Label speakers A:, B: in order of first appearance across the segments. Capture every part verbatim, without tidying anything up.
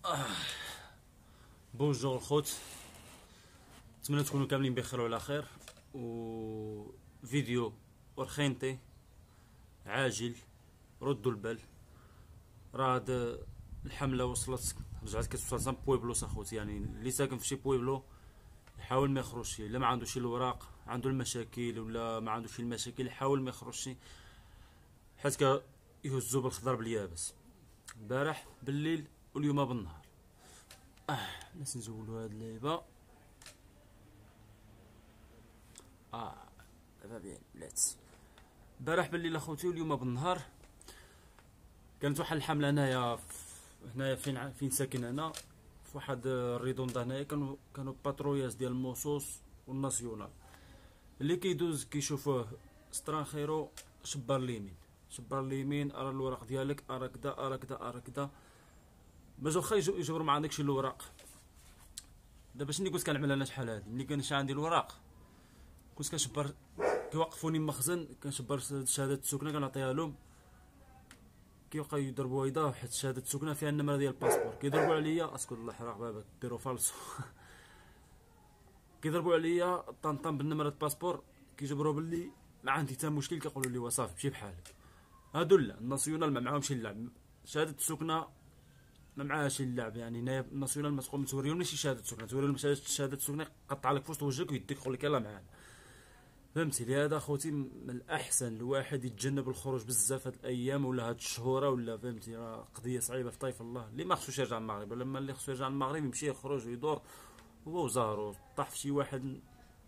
A: آه. بونجور الخوت، نتمنى تكونوا كاملين بخير وعلى خير. وفيديو ورخينتي عاجل، ردوا البال. راه هاد الحمله وصلت، رجعت كتوصل بويبلوس اخوتي. يعني اللي ساكن في شي بويبلو يحاول ما يخرجش، الا ما عندوش الوراق، عنده المشاكل ولا ما عندوش المشاكل، يحاول ما يخرجش، حيت يهزوا بالخضر باليابس البارح بالليل واليوم بالنهار. اه الناس نزولوا هاد اللعيبه. اه دابا بيان بلات. البارح بالليل اخوتي واليوم بالنهار كانت واحد الحمله هنايا هنايا فين فين ساكن انا، في واحد الريدوندا هنايا. كانوا كانوا باتروياز ديال الموصوص والناسيونال اللي كيدوز كيشوفوه سترانخيرو شبار اليمين شبار اليمين، ارى الوراق ديالك، ارى كدا ارى كدا ارى كدا، باش واخا يجبروا مع داكشي الوراق. دابا شنو كنت كنعمل انا شحال هادي ملي كانش عندي الوراق، كنت كنشبر كيوقفوني مخزن، كنشبر شهاده السكنه كنعطيها لهم، كيبقاو يضربوا ويضا حيت شهاده السكنه فيها النمره ديال الباسبور. كيضربوا عليا اسكت الله يحرق بابك ديروا فالصو كيضربوا عليا طنطن بالنمره الباسبور، كيجبروا باللي ما عندي حتى مشكل، كيقولوا لي وصافي مشي بحالك. هادو لا، الناسيونال ما معاهمش اللعب، شهاده السكنه ما معاهاش اللعب. يعني هنايا الناسيونال ما تقوم توريهم شي شهاده سكنه، توريهم شهاده السكنه يقطع لك في وسط وجهك ويديك يقول لك يلاه معانا. فهمتي؟ لهذا اخوتي من الاحسن الواحد يتجنب الخروج بزاف هاد الايام ولا هاد الشهوره، ولا فهمتي راه قضيه صعيبه في طيف الله. اللي ما خصوش يرجع للمغرب، لما اللي خصو يرجع للمغرب يمشي يخرج ويدور هو وزارو. طاح في شي واحد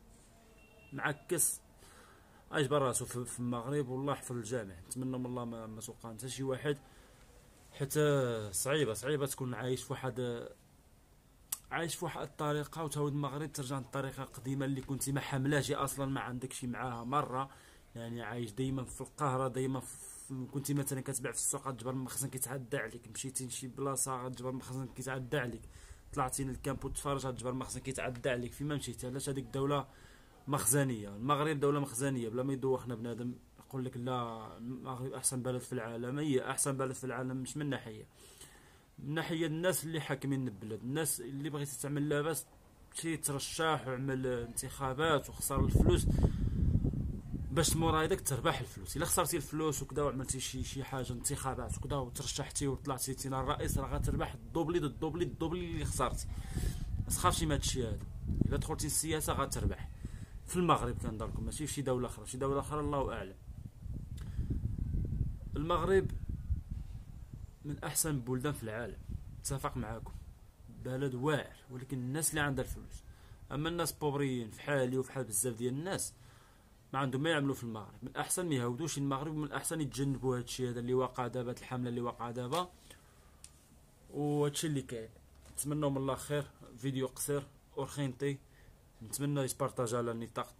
A: معكس اجبر راسو في المغرب والله يحفظ الجامع، نتمنى من الله ما, ما توقع حتى شي واحد، حتى صعيبه صعيبه تكون عايش في واحد عايش في واحد الطريقه وتعود المغرب ترجع للطريقه القديمه اللي كنتي ما حملاش اصلا، ما عندكش معاها مره. يعني عايش دائما في القاهره، دائما كنتي مثلا كتبيع في السوق غتجبر المخزن كيتعدى عليك، مشيتي لشي بلاصه غتجبر المخزن كيتعدى عليك، طلعتي للكامبو تفرج غتجبر المخزن كيتعدى عليك. فيما مشيتي علاش هذيك الدوله مخزنيه؟ المغرب دوله مخزنيه بلا ما يدوخنا بنادم يقول لك لا المغرب احسن بلد في العالم. هي احسن بلد في العالم مش من ناحيه، من ناحيه الناس اللي حاكمين البلاد، الناس اللي بغيتي تعمل لاباس تمشي ترشح وعمل انتخابات وخسر الفلوس باش مورا هذاك تربح الفلوس. الا خسرتي الفلوس وكذا وعملتي شي شي حاجه انتخابات وكذا وترشحتي وطلعتي تينا الرئيس، راه غتربح الدوبلي د الدوبلي الدوبلي اللي خسرتي. ما تخافش من هادشي هذا، الا دخلتي السياسه غتربح. في المغرب كنهضر لكم ماشي في شي دوله اخرى، شي دوله اخرى الله اعلم. المغرب من احسن البلدان في العالم، اتفق معاكم، بلد واعر، ولكن الناس اللي عندها الفلوس. اما الناس بوبريين في حالي وفي حال بزاف ديال الناس ما عندهم ما يعملوا في المغرب. من الاحسن ما يهودوش المغرب، ومن الاحسن يتجنبوا هذا الشيء هذا اللي واقع دابا، الحمله اللي واقعه دابا وهادشي اللي كاين. نتمنى من الله خير. فيديو قصير ورخينطي، نتمنى يتبارطاج على النطاق.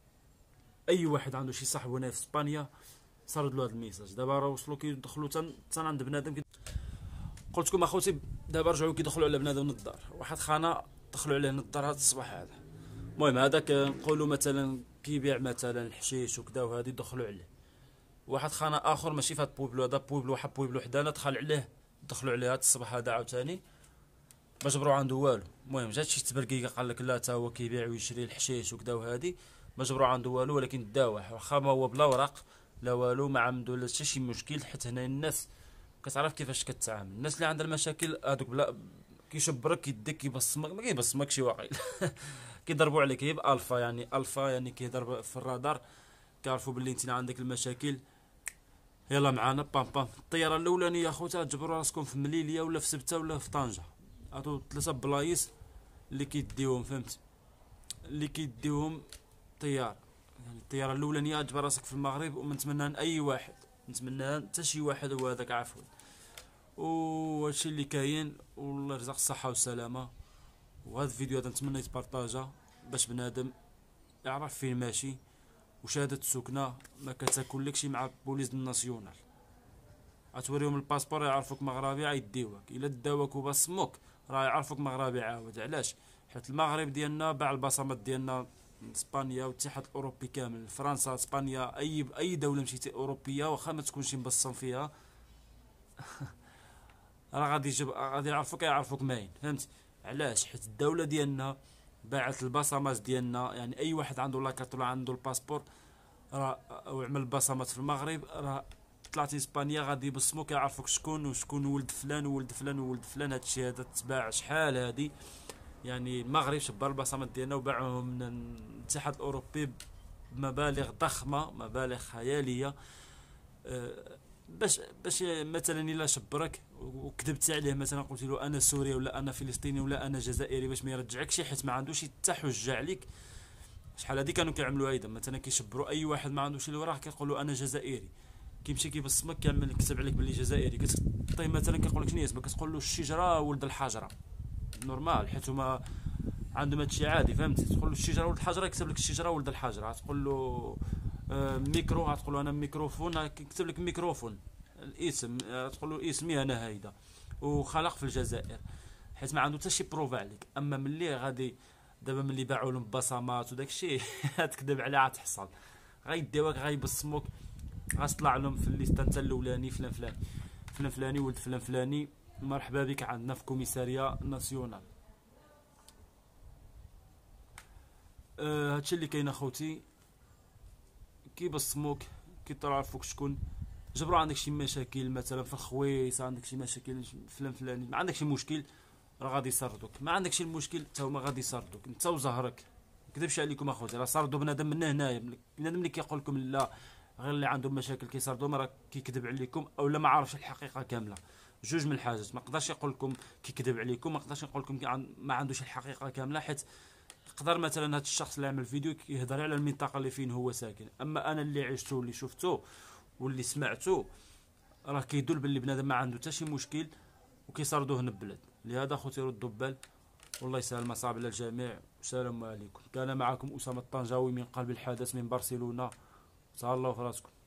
A: اي واحد عنده شي صاحب هنا في اسبانيا صارد له هذا الميساج. دابا راه وصلوا كيدخلوا حتى عند بنادم كي... قلت لكم اخوتي دابا رجعوا كيدخلوا على بنادم نضار، واحد خانه دخلوا عليه نضار هذا الصباح هذا. المهم هذاك نقولوا مثلا كيبيع مثلا الحشيش وكذا وهذه دخلوا عليه. واحد خانه اخر ماشي في هذا بويبلو، هذا بويبلو واحد بويبلو حدانا دخل عليه، دخلوا عليه هذا الصباح هذا عاوتاني ما جبروا عنده والو. المهم جات شي تبرقيقه قال لك لا تا هو كيبيع ويشري الحشيش وكذا وهذه، ما جبروا عنده والو، ولكن داوح واخا ما هو بلا ورق لا والو، ما عنده لا حتى شي مشكل. حيت هنا الناس كتعرف كيفاش كتعامل، الناس اللي عندها المشاكل هذوك بلا كيشبرك يديك كيبصمك، ما كيبصمكش واقيلا كيضربوا عليك هي بالفا، يعني الفا يعني كيضرب في الرادار، كيعرفوا باللي انت عندك المشاكل. يلا معانا بام بام. الطياره الاولانيه اخوتها تجبروا راسكم في مليليه ولا في سبته ولا في طنجه، هادو ثلاثه بلايص اللي كيديوهم، فهمت، اللي كيديوهم طيار. يعني الطياره الاولانيه تجبر راسك في المغرب، ومنتمناها لاي واحد، نتمناها حتى شي واحد هو هذاك عفوا. وهادشي اللي كاين، والله يرزق الصحه والسلامه. وهذا الفيديو هذا نتمنى يتبارطاجا باش بنادم يعرف فين ماشي. وشهاده السكنه ما كتاكلكش مع بوليس الناسيونال، غتوريهم الباسبور يعرفوك مغربي غيديوك، الا داوك وبصموك راه يعرفوك مغربي عاود. علاش؟ حيت المغرب ديالنا باع البصمات ديالنا اسبانيا والاتحاد الاوروبي كامل، فرنسا، اسبانيا، اي اي دوله مشيتي اوروبيه واخا ما تكونش مبصم فيها راه غادي يجيب غادي يعرفوك يعرفوك ماين، فهمت؟ علاش؟ حيت الدوله ديالنا باعت البصمات ديالنا، يعني اي واحد عنده لاكارت ولا عنده الباسبور راه وعمل البصمات في المغرب، راه طلعتي اسبانيا غادي يبصموك يعرفوك شكون وشكون ولد فلان وولد فلان وولد فلان. هادشي هذا تباع شحال هادي، يعني المغرب شبر البصمات ديالنا وباعهم من الاتحاد الاوروبي بمبالغ ضخمه، مبالغ خياليه. أه، باش باش مثلا الا شبرك وكذبتي عليه، مثلا قلت له انا سوري ولا انا فلسطيني ولا انا جزائري، باش ما يرجعكش حيت ما عندوش حتى حجه عليك. شحال هادي كانوا كيعملوا هيدا، مثلا كيشبروا اي واحد ما عندوش اللي وراه كيقولوا انا جزائري، كيمشي كيبصمك كامل كتب عليك باللي جزائري، كتعطيه مثلا كيقول لك شنو اسمك، كتقول له الشجره ولد الحجره، نورمال حيت هما عندهم هادشي عادي، فهمتي؟ تقول له الشجره ولد الحجره يكتب لك الشجره ولد الحجره. تقول له آه ميكرو، تقول له انا ميكروفون يكتب لك ميكروفون الاسم، آه تقول له اسمي انا هيدا وخلق في الجزائر، حيت ما عنده حتى شي بروفا عليك. اما ملي غادي دابا ملي باعوا لهم بصمات وداك الشيء تكذب عليها غتحصل، غيديوك غيبصموك، غتطلع لهم في الليسته انت الاولاني فلان فلان فلان فلاني ولد فلان فلاني، مرحبا بك عندنا في كوميساريا ناسيونال. آه هادشي اللي كاين اخوتي، كيبصموك كيتعرفوك شكون. جبروا عندك شي مشاكل مثلا في الخويص، عندك شي مشاكل فلان فلاني، ما عندك شي مشكل راه غادي يسردوك، ما عندك شي المشكل حتى هما غادي يسردوك انت وزهرك. ما نكذبش عليكم اخوتي، راه سردوا بنادم من هنايا، بنادم اللي كيقول لكم لا غير اللي عندهم مشاكل كيسردوا، راه كيكذب عليكم اولا ما عارفش الحقيقه كامله. جوج من الحاجات، ما نقدرش نقول لكم كيكذب عليكم، ما نقدرش نقول لكم ما عندوش الحقيقه كامله، حيت يقدر مثلا هذا الشخص اللي عمل فيديو يهضر على المنطقه اللي فين هو ساكن، اما انا اللي عشته واللي شفته واللي سمعته راه كيدل باللي بنادم ما عنده حتى شي مشكل وكيسردوه من البلاد. لهذا خوتي ردوا بال، والله يسهل المصاب على الجميع. السلام عليكم. كان معكم اسامه الطنجاوي من قلب الحدث من برشلونه. تهلاو في راسكم.